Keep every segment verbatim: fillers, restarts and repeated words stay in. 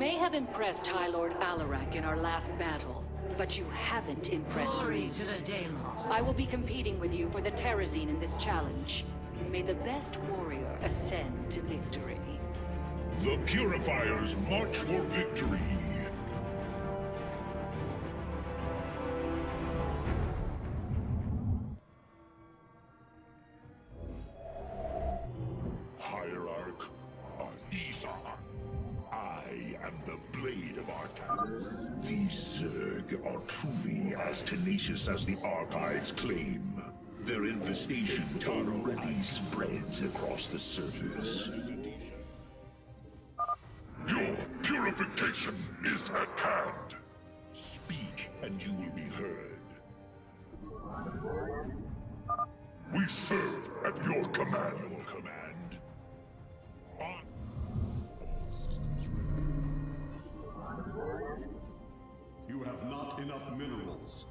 may have impressed High Lord Alarak in our last battle, but you haven't impressed Glory me. to the Daylon. I will be competing with you for the Terrazine in this challenge. May the best warrior ascend to victory. The Purifiers march for victory. Hierarch Isa. I am the Blade of Arcanus. These Zerg are truly as tenacious as the Archives claim. Their infestation already spreads across the surface. Your purification is at hand. Speak, and you will be heard. We serve at your command. Your command. On. All systems ready. You have not enough minerals.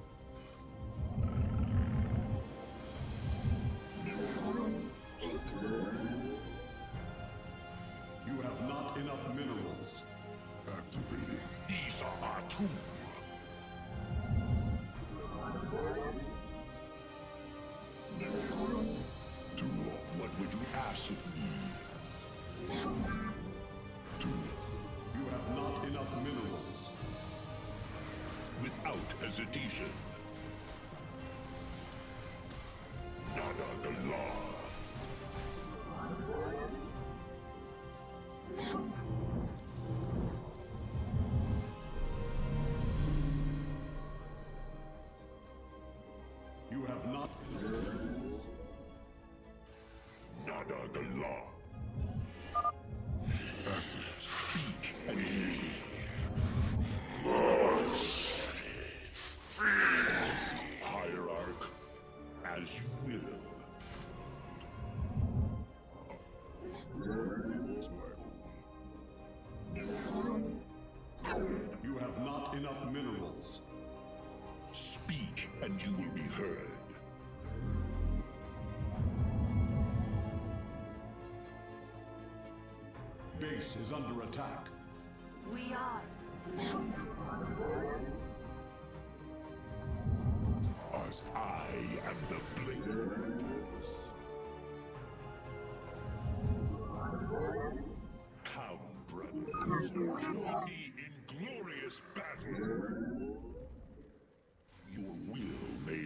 You have not enough minerals. Activating. These are our tools. Do what would you ask of me? Do. You have not enough minerals. Without hesitation. Nada the law. You have not. Nada the law. Active. Speak and you. Mars. Hierarch, as you will. You have not enough minerals. Speak, and you will be heard. Base is under attack. We are. As I am the Blade. Come, brothers, join me in glorious battle. Your will made.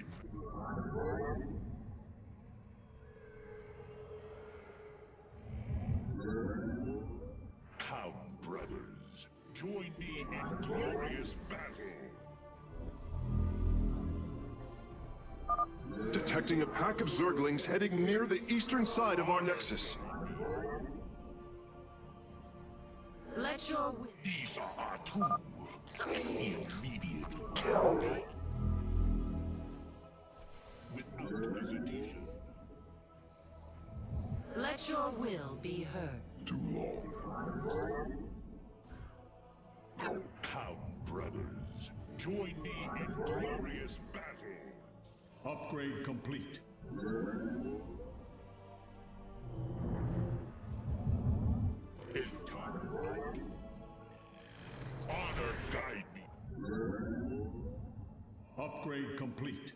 Come, brothers, join me in glorious battle. Detecting a pack of Zerglings heading near the eastern side of our nexus. Let your will. These are our tools. Immediate kill. Without hesitation. Let your will be heard. Too long. Come, brothers. Join me in glorious battle. Upgrade complete. In time. Honor guide me. Upgrade complete.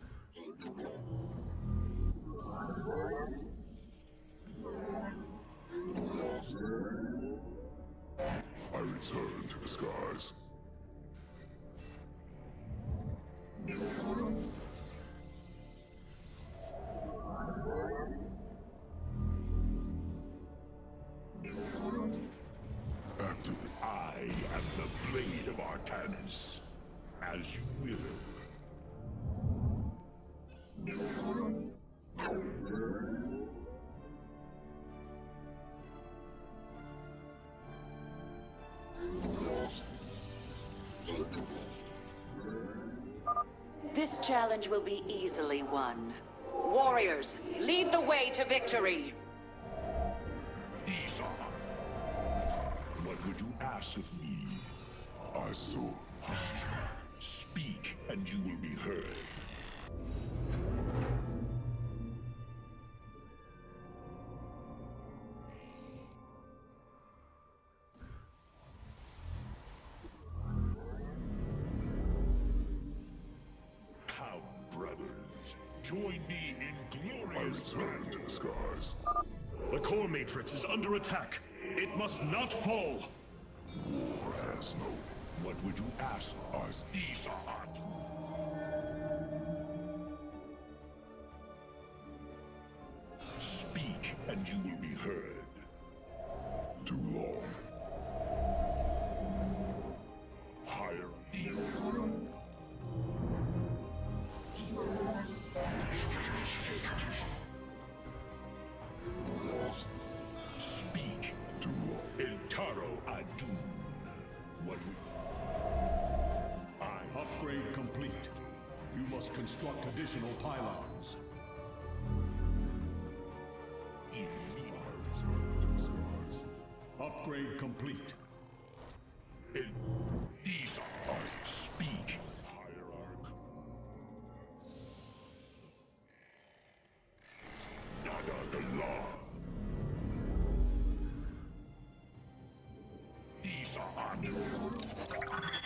I return to the skies. Activate. I am the Blade of Arcanus. As you will. This challenge will be easily won. Warriors, lead the way to victory! Isa, what would you ask of me? I saw. Speak, and you will be heard. Join me in I glorious return to the skies. The core matrix is under attack. It must not fall. War has no. What would you ask us, Isaac? Speak, and you will be heard. Too long. Higher deal. Speak. Too long. Eltaro Adun. What would... I... Upgrade complete. You must construct additional pylons. In me. I return to the skies. Upgrade complete. El... Isaac. Speak. Hierarch. Nada the law. Isaac.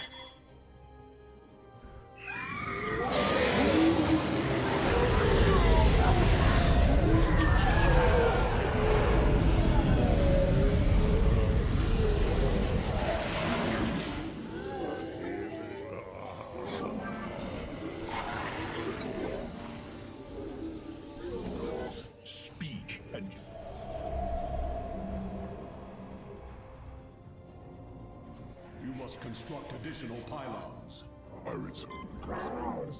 Speak and You must construct additional pylons. I return to the skies.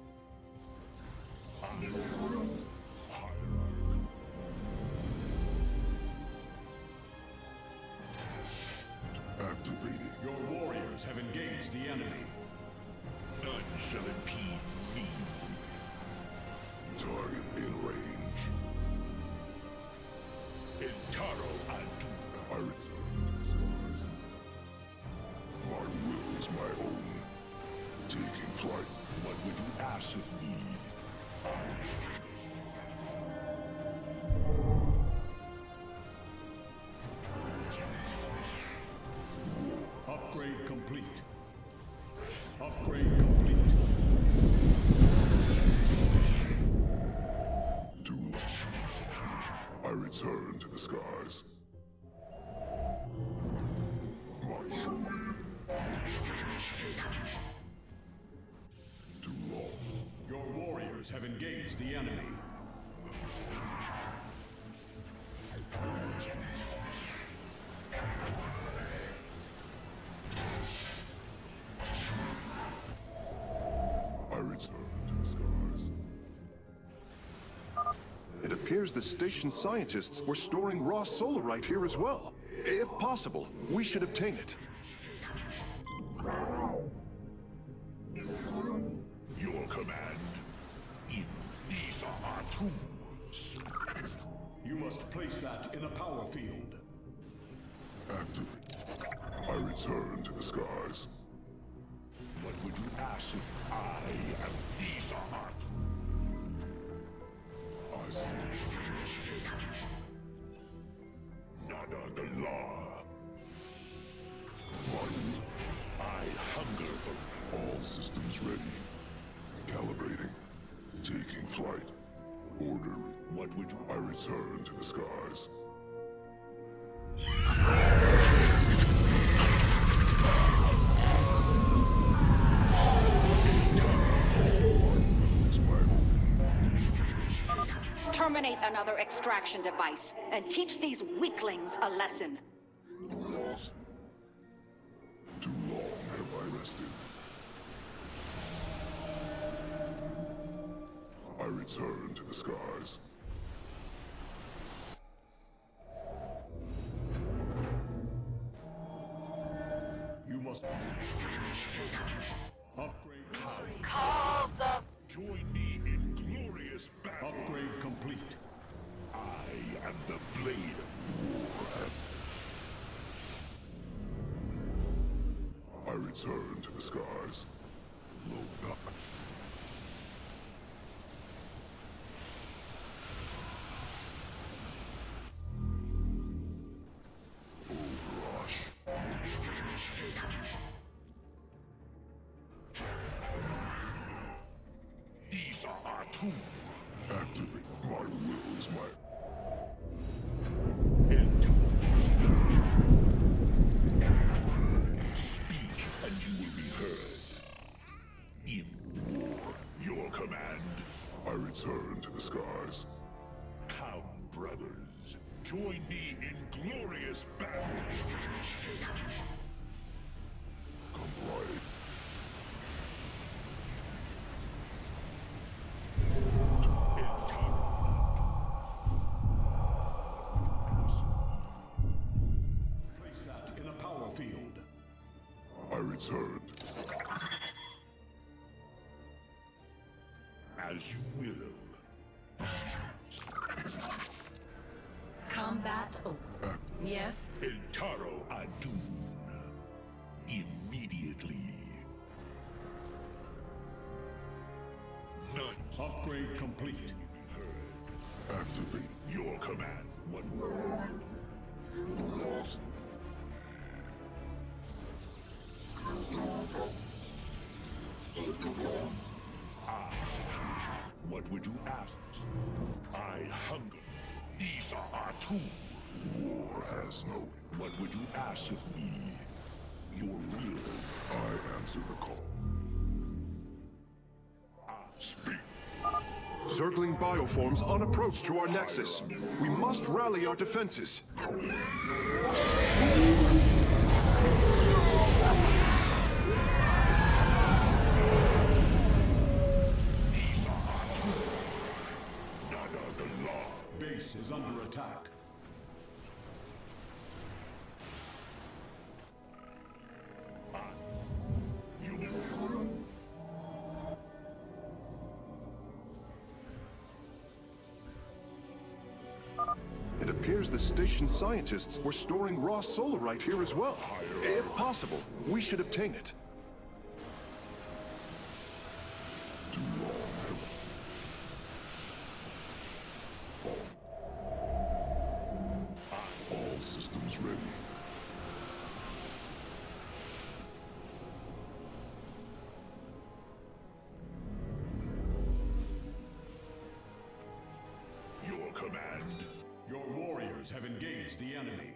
Activating. Your warriors have engaged the enemy. none shall impede me. Target in range. Eltaro Adun. I return to the skies. My will is my own. Taking flight. What would you ask of me? Upgrade complete. Upgrade complete. Too long. I return to the skies. My Too long. Your warriors have engaged the enemy. I return to the skies. It appears the station scientists were storing raw solarite here as well. If possible, we should obtain it. Your command. In these are tools. You must place that in a power field. Activate. I return to the skies. What would you ask if I am these are? I see. Nada the law. My I hunger for all systems ready. Calibrating. Taking flight. Order. what would you I return to the skies. Is my home. Terminate another extraction device and teach these weaklings a lesson. Too long have I rested. I return to the skies. You must upgrade. join me in glorious battle? Upgrade complete. I am the blade of war. I return to the skies. Load up. Overrush. These are our tools. Activate. My will is my... Speak, and you will be heard. In war, your command. I return to the skies. Come, brothers. Join me in glorious battle. Comply. Place that in a power field. I returned. As you will. Combat over. Yes? Eltaro Adun. Immediately. None. Upgrade complete. Activate. Your command. What? Ah. What would you ask? I hunger. These are two. War has no... What would you ask of me? Your will. I answer the call. Speak. Circling bioforms on approach to our nexus. We must rally our defenses. These are two. None of the law. Base is under attack. You It appears the station scientists were storing raw solarite here as well. If possible, we should obtain it. Too long. All systems ready. Your command. Your warriors have engaged the enemy.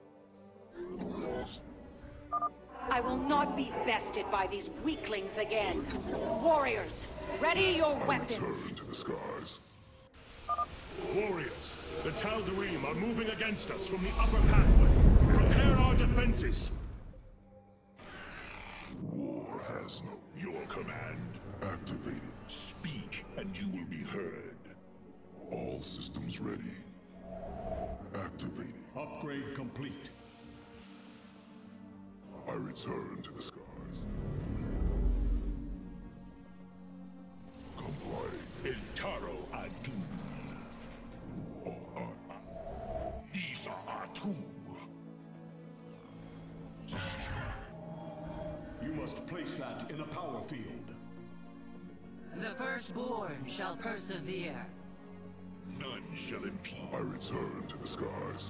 I will not be bested by these weaklings again. Warriors, ready your I weapons. return to the skies. Warriors, the Tal'Darim are moving against us from the upper pathway. Prepare our defenses. War has no... Your command. Activated. Speak, and you will be heard. All systems ready. Activating. Upgrade complete. I return to the skies. Comply. Eltaro Adun. Oh, I... These are two. You must place that in a power field. The firstborn shall persevere. None shall impede. I return to the skies.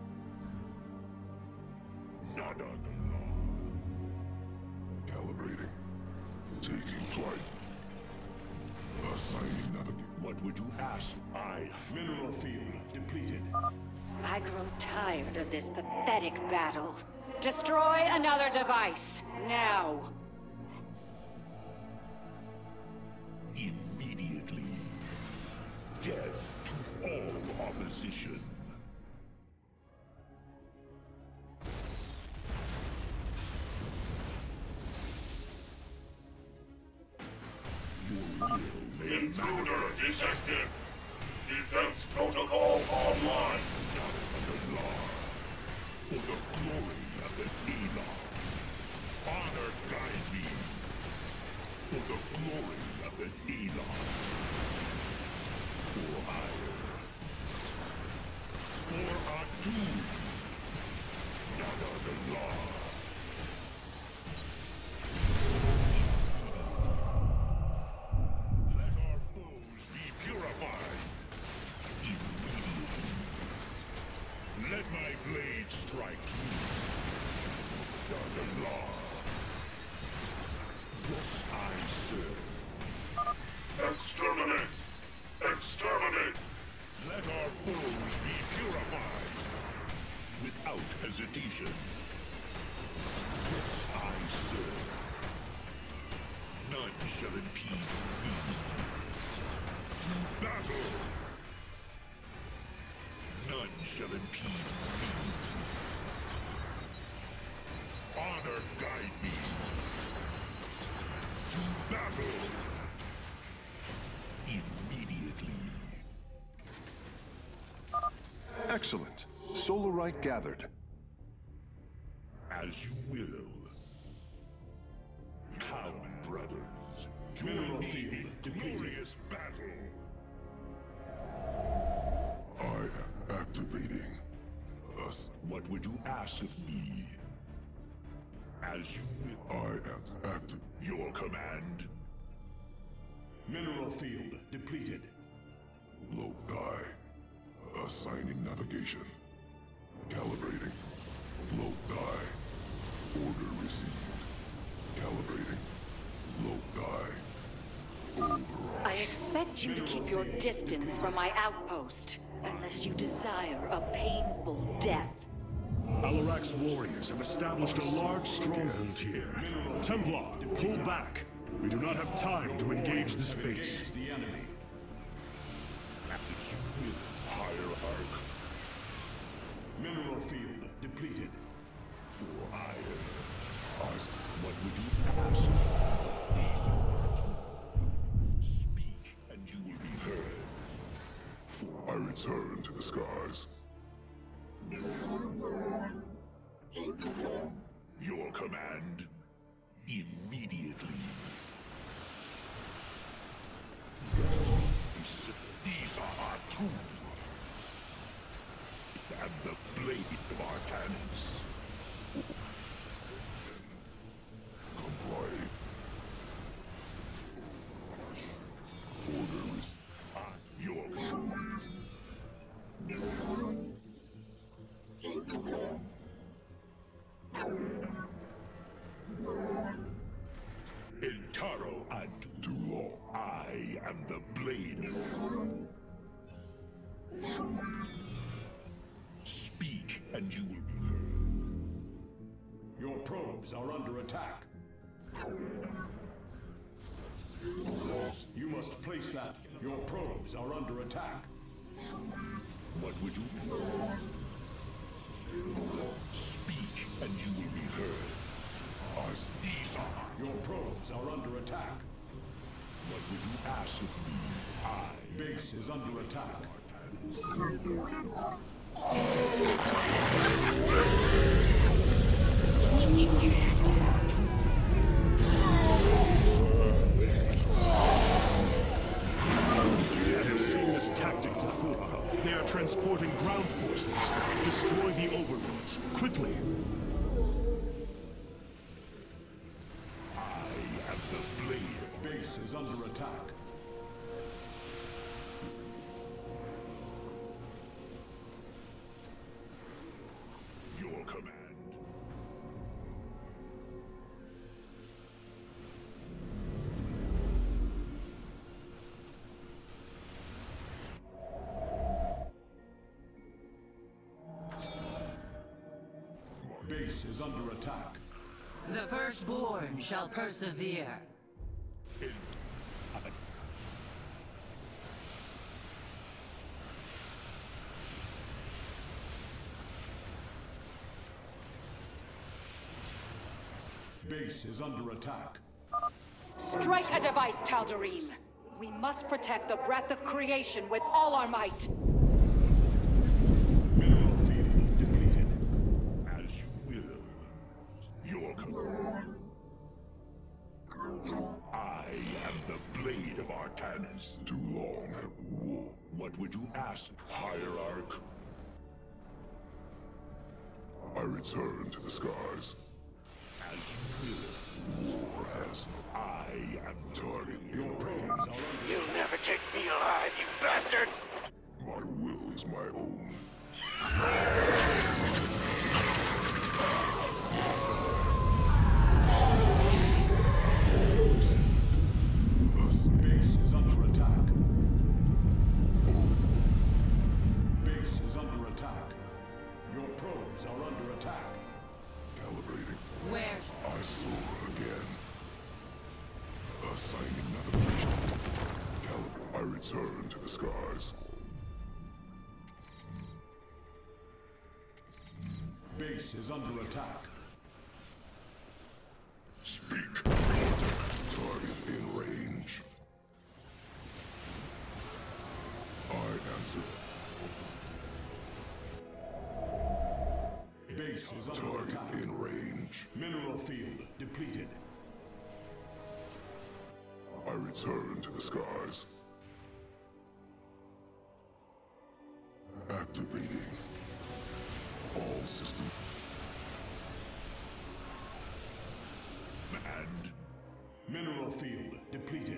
None of the law. Calibrating. Taking flight. Assigning navigation. What would you ask? I. Mineral field depleted. I grow tired of this pathetic battle. Destroy another device, now. Immediately. Death to all opposition. Your will may Intruder manifest. detected. Defense protocol online. The law. For the glory of the Elah. Honor guide me. For the glory of the Elah. For ire. For Adun. None of the law. Let our foes be purified. Immediately. Let my blade strike true. None of the law. Thus I serve. Exterminate. Exterminate. devotion. This I serve. None shall impede me. To battle! None shall impede me. Honor guide me. To battle! Immediately. Excellent. Solarite gathered. As you will. Come, brothers. Join me in glorious battle. I am activating us. What would you ask of me? As you will. I am active. Your command. Mineral field depleted. Low die. Assigning navigation. Calibrating. Low die. Order received. Calibrating. Low die. Overall. I expect you to keep your distance from my outpost, unless you desire a painful death. Alarak's warriors have established a large stronghold here. Templar, pull back. We do not have time to engage this base. The enemy. As you will. Hierarch. Mineral field depleted. For iron. Ask. What would you ask? These are two. Speak, and you will be heard. For I return to the skies. your command, immediately. These are our tools. And the blade of our cannons. Comply. Order is... Your Intaro and too long. I am the blade. Speak, and you will be heard. Your probes are under attack. You must place that. Your probes are under attack. What would you do? Speak, and you will be heard. As these are. Your probes are under attack. What would you ask of me? I. Base is under attack. I have seen this tactic before. They are transporting ground forces. Destroy the overlords, quickly. I am the blade. Base is under attack. Your command. Base is under attack. The firstborn shall persevere. Base is under attack. Strike a device, Tal'Darim! We must protect the breath of creation with all our might! Mineral field depleted. As you will. Your command. I am the blade of Artanis. Too long. War. What would you ask, Hierarch? I return to the skies. As you will. War has no... I am Target Your in probes range. are under You'll never take me alive, you bastards! My will is my own. Base is under attack. Base is under attack. Your probes are under attack. return to the skies. Base is under attack. Speak. Target in range. I answer. Base is under Target attack. in range. Mineral field depleted. I return to the skies. Activating. All systems. And Mineral field depleted.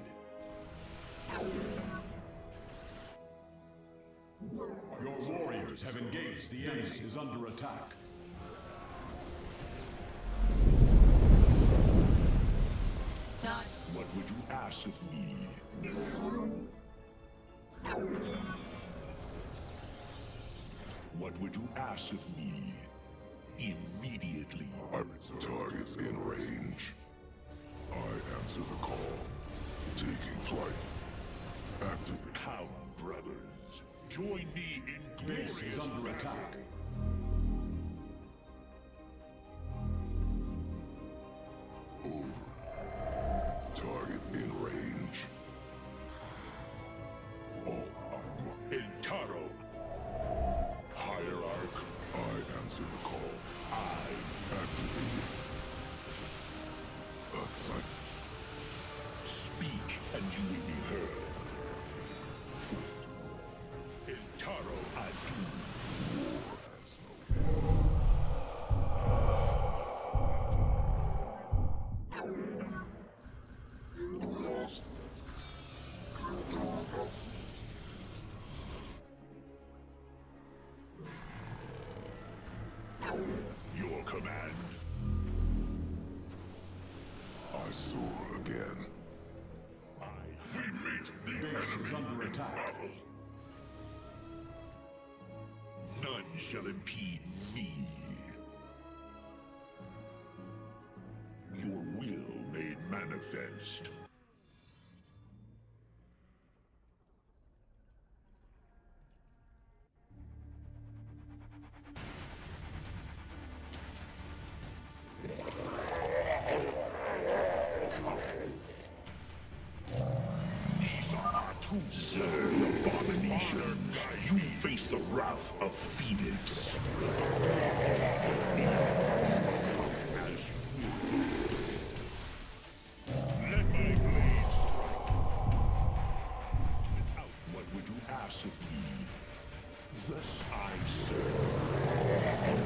Your warriors have engaged. The base is under attack. what would you ask of me? What would you ask of me? Immediately. I return. Target in range. I answer the call. Taking flight. Activate. Come, brothers. Join me in Base glorious is under battle. attack. Over. Target in range. All I'm Intaro. Hierarch. I answer the call. I. Activating. Assign. Speak, and you will be heard. Intaro Adu. Your command. I soar again. I. We meet the Base is enemy under in attack. battle. None shall impede me. Your will made manifest. These are two Zerg abominations. You face the wrath of Phoenix. As you will. Let my blade strike. Without what would you ask of me? Thus I serve.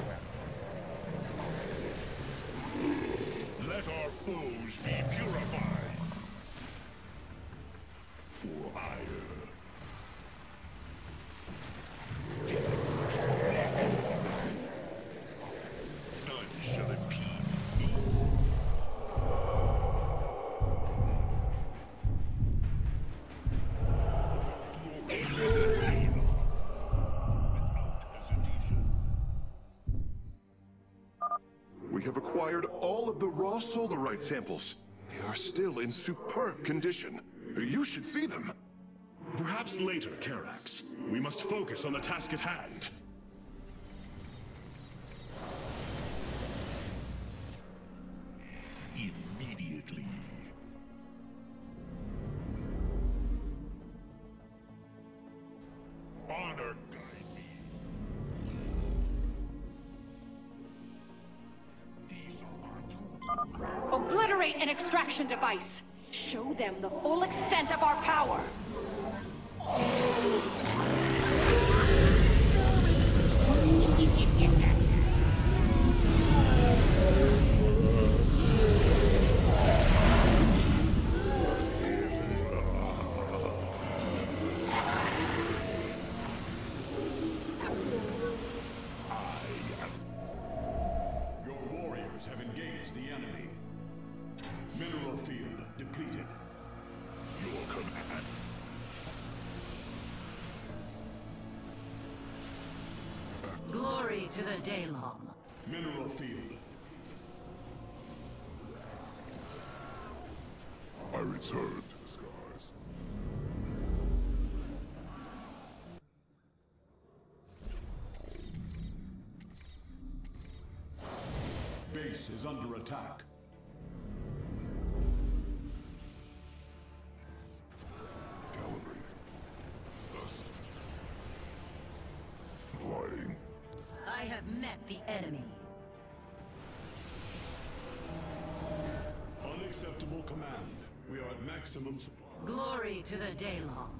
Let our foes be purified. For ire. None shall impede me. Without hesitation. We have acquired all of the raw solarite samples. They are still in superb condition. You should see them. Perhaps later, Karax. We must focus on the task at hand. Immediately. Honor guide me. These are our tools. Obliterate an extraction device. Show them the full extent of our power. Your warriors have engaged the enemy. Mineral field depleted. Your command. Glory to the Daylom. Mineral field. I return to the skies. is under attack. Calibrating. Thus. Gliding. I have met the enemy. Unacceptable command. We are at maximum supply. Glory to the Daylong.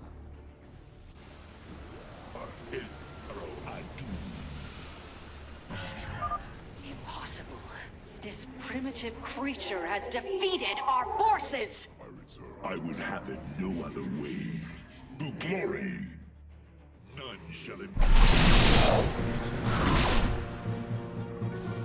Impossible. This primitive creature has defeated our forces! I return. I would have it no other way. To glory! None shall im-